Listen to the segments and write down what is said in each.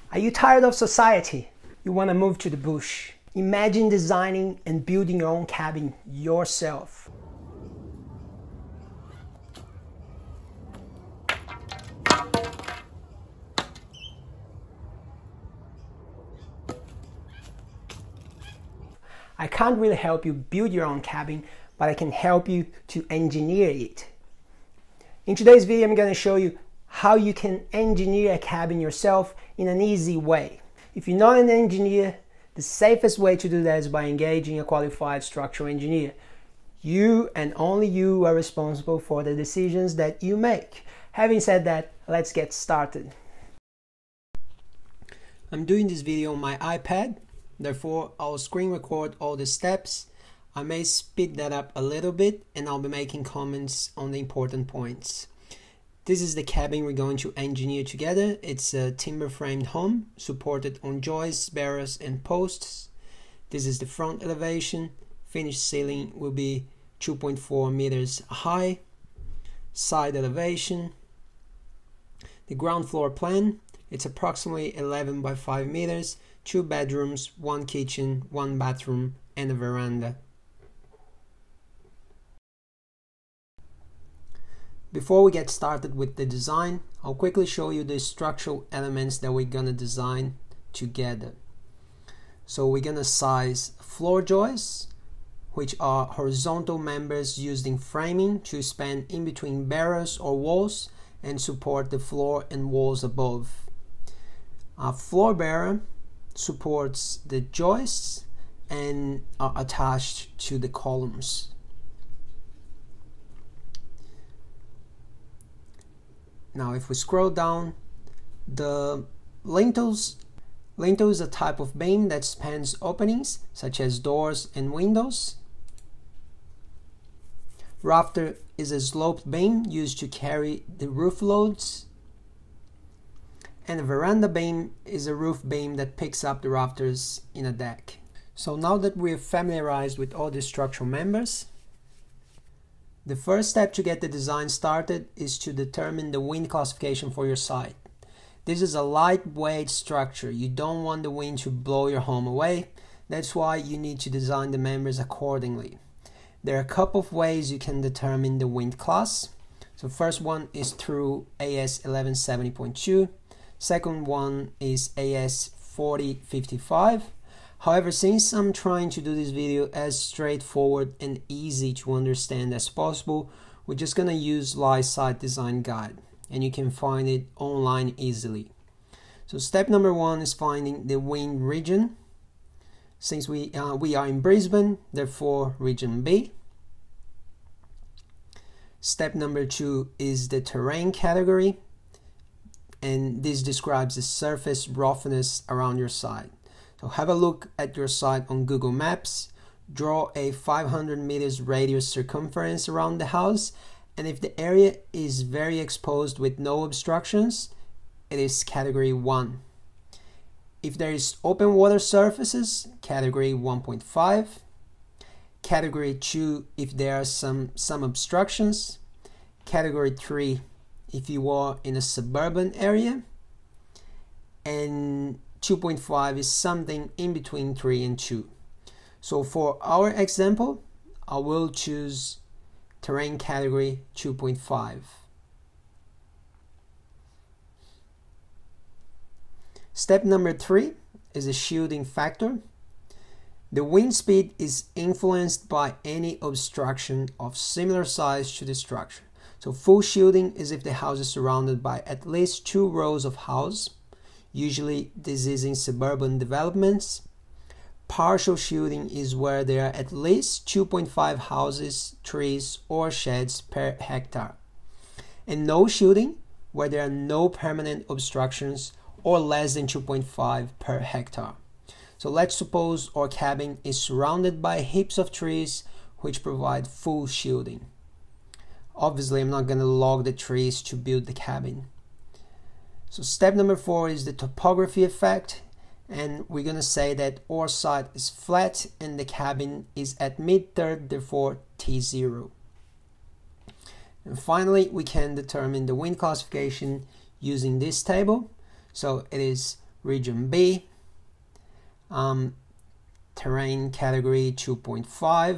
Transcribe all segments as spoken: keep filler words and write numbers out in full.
Are you tired of society? You want to move to the bush? Imagine designing and building your own cabin yourself. I can't really help you build your own cabin, but I can help you to engineer it. In today's video, I'm going to show you how you can engineer a cabin yourself in an easy way. If you're not an engineer, the safest way to do that is by engaging a qualified structural engineer. You and only you are responsible for the decisions that you make. Having said that, let's get started. I'm doing this video on my iPad, therefore I'll screen record all the steps. I may speed that up a little bit and I'll be making comments on the important points. This is the cabin we're going to engineer together. It's a timber framed home supported on joists, barrels and posts. This is the front elevation. Finished ceiling will be two point four meters high. Side elevation. The ground floor plan. It's approximately eleven by five meters. Two bedrooms, one kitchen, one bathroom and a veranda. Before we get started with the design, I'll quickly show you the structural elements that we're gonna design together. So we're gonna size floor joists, which are horizontal members used in framing to span in between barrels or walls and support the floor and walls above. A floor barrel supports the joists and are attached to the columns. Now if we scroll down, the lintels, lintel is a type of beam that spans openings such as doors and windows. Rafter is a sloped beam used to carry the roof loads. And a veranda beam is a roof beam that picks up the rafters in a deck. So now that we're familiarized with all the structural members, the first step to get the design started is to determine the wind classification for your site. This is a lightweight structure. You don't want the wind to blow your home away. That's why you need to design the members accordingly. There are a couple of ways you can determine the wind class. So first one is through A S eleven seventy point two. Second one is A S forty fifty-five. However, since I'm trying to do this video as straightforward and easy to understand as possible, we're just gonna use Light Site Design Guide, and you can find it online easily. So step number one is finding the wind region. Since we, uh, we are in Brisbane, therefore region B. Step number two is the terrain category, and this describes the surface roughness around your site. So have a look at your site on Google Maps, draw a five hundred meters radius circumference around the house, and if the area is very exposed with no obstructions, it is category one. If there is open water surfaces, category one point five. Category two, if there are some, some obstructions. Category three, if you are in a suburban area. And two point five is something in between three and two. So for our example, I will choose terrain category two point five. Step number three is the shielding factor. The wind speed is influenced by any obstruction of similar size to the structure. So full shielding is if the house is surrounded by at least two rows of houses. Usually this is in suburban developments. Partial shielding is where there are at least two point five houses, trees or sheds per hectare. And no shielding where there are no permanent obstructions or less than two point five per hectare. So let's suppose our cabin is surrounded by heaps of trees which provide full shielding. Obviously I'm not going to log the trees to build the cabin. So step number four is the topography effect, and we're going to say that our site is flat and the cabin is at mid-third, therefore T zero. And finally, we can determine the wind classification using this table. So it is region B, um, terrain category two point five,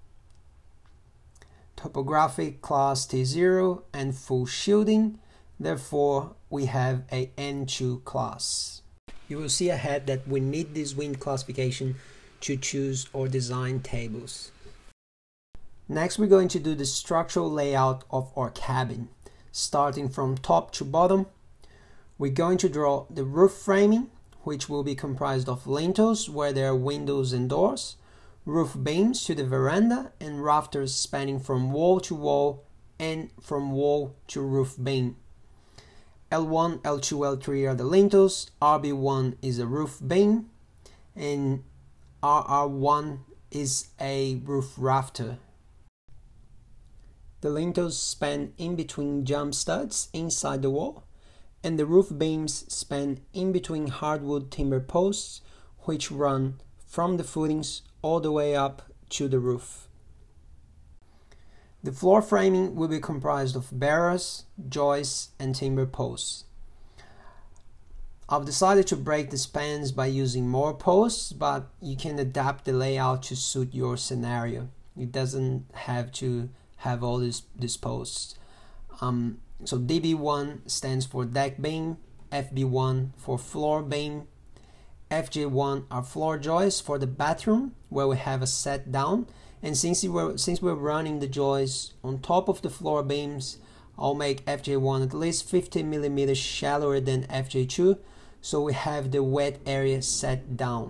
topographic class T zero, and full shielding. Therefore, we have a N two class. You will see ahead that we need this wind classification to choose or design tables. Next, we're going to do the structural layout of our cabin. Starting from top to bottom, we're going to draw the roof framing, which will be comprised of lintels where there are windows and doors, roof beams to the veranda, and rafters spanning from wall to wall and from wall to roof beam. L one, L two, L three are the lintels, R B one is a roof beam, and R R one is a roof rafter. The lintels span in between jump studs inside the wall, and the roof beams span in between hardwood timber posts, which run from the footings all the way up to the roof. The floor framing will be comprised of barriers, joists, and timber posts. I've decided to break the spans by using more posts, but you can adapt the layout to suit your scenario. It doesn't have to have all these, these posts. Um, so D B one stands for deck beam, F B one for floor beam, F J one are floor joists for the bathroom where we have a set down, and since we're, since we're running the joists on top of the floor beams, I'll make F J one at least fifty millimeters shallower than F J two, so we have the wet area set down.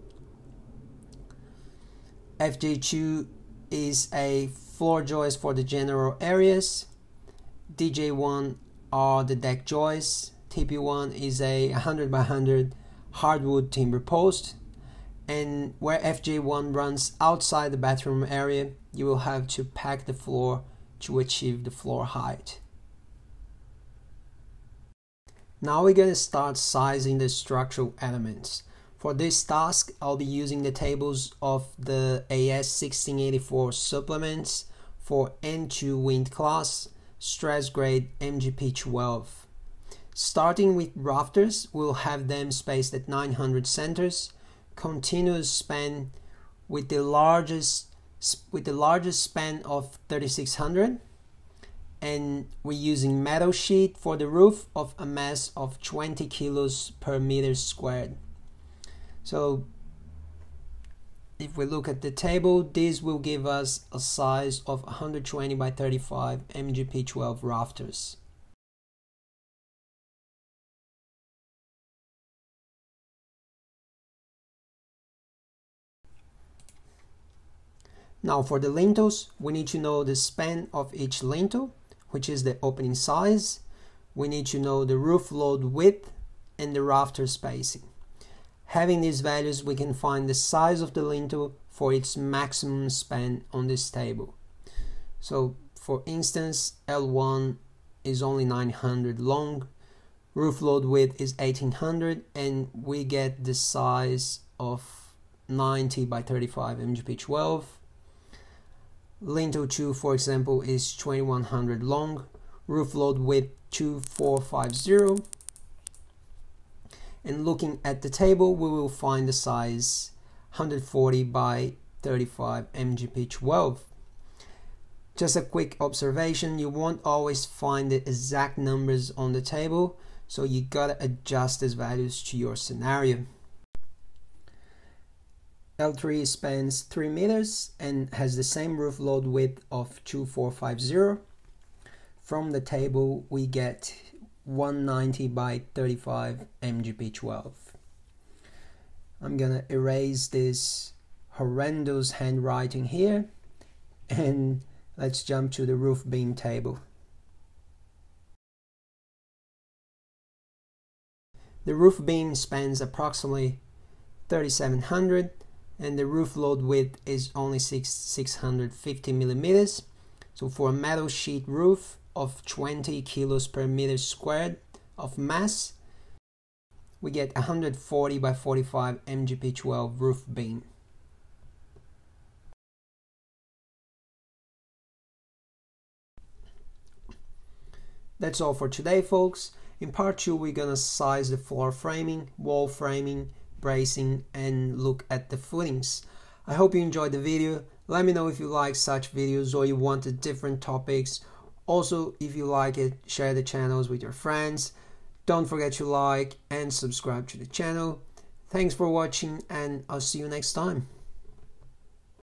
F J two is a floor joist for the general areas, D J one are the deck joists, T P one is a one hundred by one hundred hardwood timber post, and where F J one runs outside the bathroom area, you will have to pack the floor to achieve the floor height. Now we're going to start sizing the structural elements. For this task, I'll be using the tables of the A S sixteen eighty-four supplements for N two wind class, stress grade M G P twelve. Starting with rafters, we'll have them spaced at nine hundred centers, continuous span with the largest with the largest span of thirty-six hundred, and we're using metal sheet for the roof of a mass of twenty kilos per meter squared. So if we look at the table, this will give us a size of one hundred twenty by thirty-five M G P twelve rafters. Now for the lintels, we need to know the span of each lintel, which is the opening size. We need to know the roof load width and the rafter spacing. Having these values, we can find the size of the lintel for its maximum span on this table. So for instance, L one is only nine hundred long, roof load width is eighteen hundred, and we get the size of ninety by thirty-five M G P twelve. Lintel two, for example, is twenty-one hundred long, roof load width two four five zero. And looking at the table, we will find the size one hundred forty by thirty-five M G P twelve. Just a quick observation, you won't always find the exact numbers on the table, so you gotta adjust these values to your scenario. L three spans three meters and has the same roof load width of two four five zero. From the table, we get one ninety by thirty-five M G P twelve. I'm gonna erase this horrendous handwriting here, and let's jump to the roof beam table. The roof beam spans approximately thirty-seven hundred, and the roof load width is only six hundred fifty millimeters. So for a metal sheet roof of twenty kilos per meter squared of mass, we get one hundred forty by forty-five M G P twelve roof beam. That's all for today, folks. In part two, we're gonna size the floor framing, wall framing, bracing, and look at the footings. I hope you enjoyed the video. Let me know if you like such videos or you wanted different topics. Also, if you like it, share the channels with your friends. Don't forget to like and subscribe to the channel. Thanks for watching, and I'll see you next time.